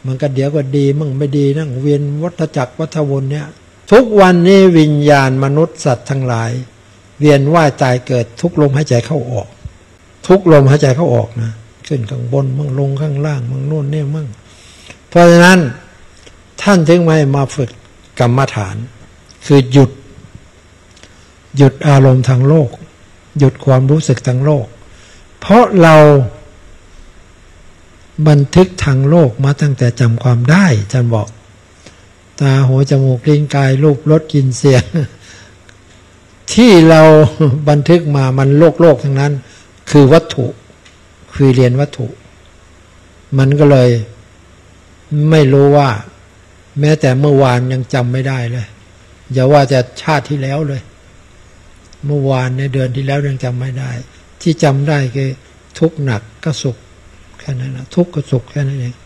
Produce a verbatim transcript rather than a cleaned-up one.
มันก็เดี๋ยวก็ดีมั่งไม่ดีนั่งเวียนวัฏจักรวัฏวนเนี่ยทุกวันนี้วิญญาณมนุษย์สัตว์ทั้งหลายเวียนว่ายตายเกิดทุกลมหายใจเข้าออกทุกลมหายใจเข้าออกนะขึ้นข้างบนมั่งลงข้างล่างมั่งโน่นนี่มั่งเพราะฉะนั้นท่านถึงไม่มาฝึกกรรมฐานคือหยุดหยุดอารมณ์ทางโลกหยุดความรู้สึกทางโลกเพราะเราบันทึกทางโลกมาตั้งแต่จำความได้ท่านบอกตาหูจมูกลิ้นกายรูปรสกลิ่นเสียงที่เราบันทึกมามันโลกโลกทั้งนั้นคือวัตถุคือเรียนวัตถุมันก็เลยไม่รู้ว่าแม้แต่เมื่อวานยังจำไม่ได้เลยอย่าว่าจะชาติที่แล้วเลยเมื่อวานในเดือนที่แล้วยังจำไม่ได้ที่จำได้คือทุกข์หนักก็สุขแค่นั้นนะทุกข์ก็สุขแค่นั้นเอง